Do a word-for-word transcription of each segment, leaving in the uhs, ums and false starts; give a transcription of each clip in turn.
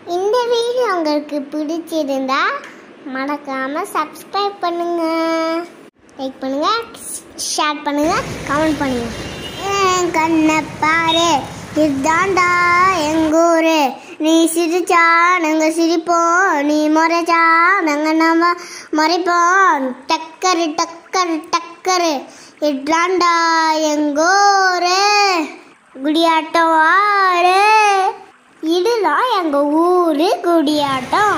இந்த வீடியோ உங்களுக்கு பிடிச்சிருந்தா மறக்காம சப்ஸ்கிரைப் பண்ணுங்க, லைக் பண்ணுங்க, ஷேர் பண்ணுங்க, கமெண்ட் பண்ணுங்க. கண்ணை பாரு, இதுதான்டா எங்கூரு. நீ சிரிச்சா நாங்க சிரிப்போம், நீ முறைச்சா நாங்க நம்ம முறைப்போம். டக்கரு டக்கரு டக்கரு, இதுதான்டா எங்கூரு. குடியாட்டம் ஆறு, இதுதான் எங்க ஊரு குடியாட்டம்.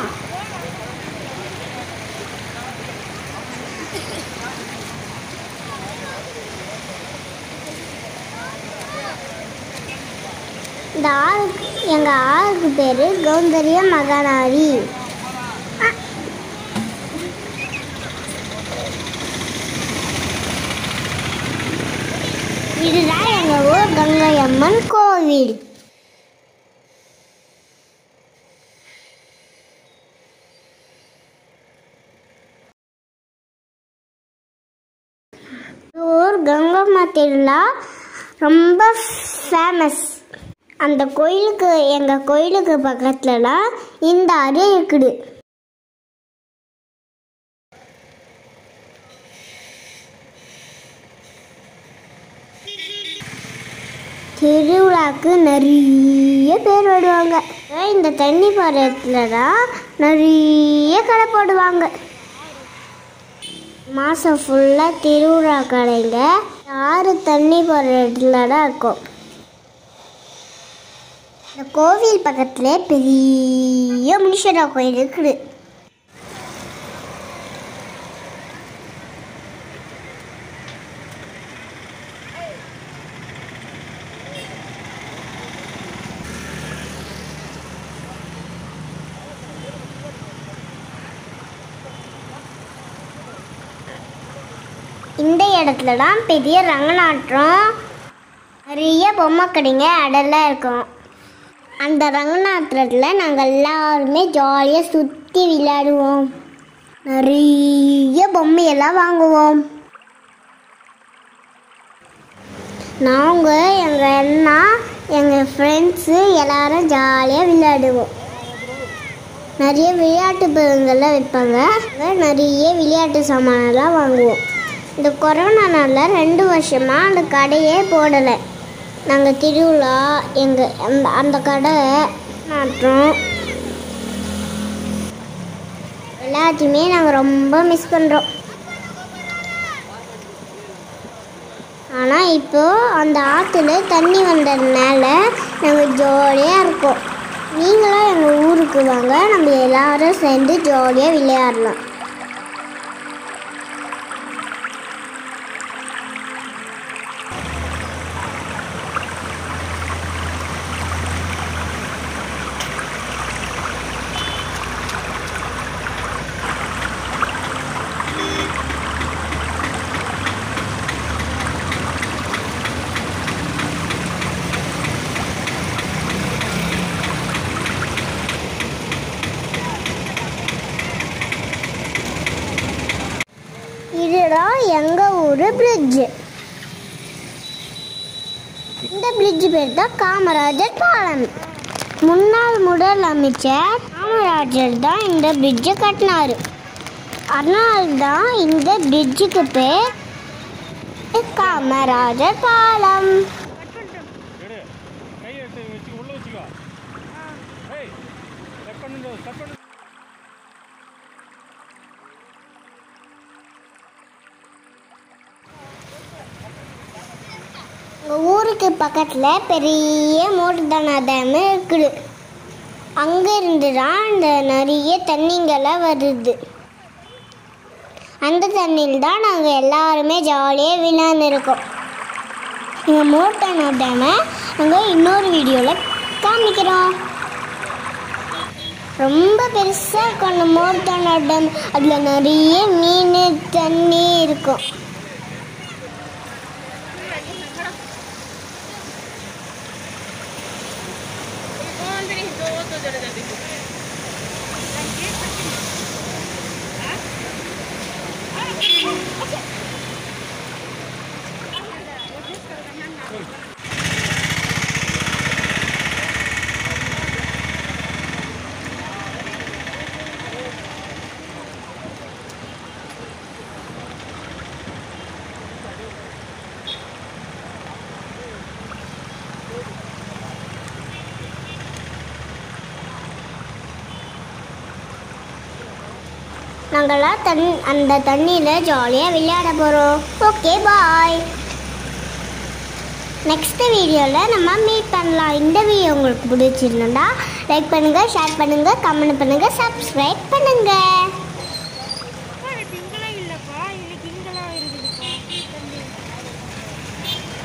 இந்த ஆளுக்கு எங்க ஆளுக்கு பேரு கௌந்தரிய மகனாரி. இதுதான் எங்க ஊர் கங்கையம்மன் கோவில். ஊர் கங்கம்மா திருவிழா ரொம்ப ஃபேமஸ். அந்த கோயிலுக்கு எங்க கோயிலுக்கு பக்கத்துலலாம் இந்த ஆறு இருக்குது. திருவிழாக்கு நிறைய பேர் வருவாங்க. இந்த தண்ணி பாரத்துல தான் நிறைய கடை போடுவாங்க. மாதம் ஃபுல்லாக திருவிழா கடைங்க ஆறு தண்ணி போகிற இடத்துல தான் இருக்கும். இந்த கோவில் பக்கத்தில் பெரிய முனீஸ்வரர் கோயில் இருக்குது. இந்த இடத்துல தான் பெரிய ரங்கநாட்டம், நிறைய பொம்மை கடைங்க அடெல்லாம் இருக்கும். அந்த ரங்கநாட்டத்தில் நாங்கள் எல்லாருமே ஜாலியாக சுற்றி விளையாடுவோம், நிறைய பொம்மையெல்லாம் வாங்குவோம். நாங்கள் எங்கள் அண்ணா எங்கள் ஃப்ரெண்ட்ஸு எல்லாரும் ஜாலியாக விளையாடுவோம். நிறைய விளையாட்டு பொருட்கள்லாம் விற்பாங்க, நிறைய விளையாட்டு சாமானெல்லாம் வாங்குவோம். இந்த கொரோனானால ரெண்டு வருஷமாக அந்த கடையே போடலை. நாங்கள் திருவிழா எங்கள் அந்த அந்த கடை நாட்டம் எல்லாத்தையுமே நாங்கள் ரொம்ப மிஸ் பண்ணுறோம். ஆனால் இப்போது அந்த ஆற்றுல தண்ணி வந்ததுனால நாங்கள் ஜாலியாக இருக்கோம். நீங்களும் எங்கள் ஊருக்கு வாங்க, நம்ம எல்லாரும் சேர்ந்து ஜாலியாக விளையாடலாம். இதுதான் எங்கள் ஊர் பிரிட்ஜு. இந்த பிரிட்ஜு பேர் தான் காமராஜர் பாலம். முன்னாள் முதலமைச்சர் காமராஜர் தான் இந்த பிரிட்ஜை கட்டினார். அதனால தான் இந்த பிரிட்ஜுக்கு பேர் காமராஜர் பாலம். எங்கள் ஊருக்கு பக்கத்தில் பெரிய மோட்டதானா டேம் இருக்குது. அங்கேருந்து தான் இந்த நிறைய தண்ணிங்கெல்லாம் வருது. அந்த தண்ணியில் தான் நாங்கள் எல்லாருமே ஜாலியாக விளையாண்டுருக்கோம். எங்கள் மோட்டதானா டேமை நாங்கள் இன்னொரு வீடியோவில் காமிக்கிறோம். ரொம்ப பெருசாக இருக்கும் அந்த மோட்டதானா டேம். அதில் நிறைய மீன் தண்ணி இருக்கும். Good. நாங்கள்லாம் தண் அந்த தண்ணியில் ஜாலியாக விளையாட போகிறோம். Okay bye. நெக்ஸ்ட் வீடியோவில் நம்ம மீட் பண்ணலாம். இந்த வீடியோ உங்களுக்கு பிடிச்சிருந்தா லைக் பண்ணுங்கள், ஷேர் பண்ணுங்கள், கமெண்ட் பண்ணுங்கள், சப்ஸ்கிரைப் பண்ணுங்கள்.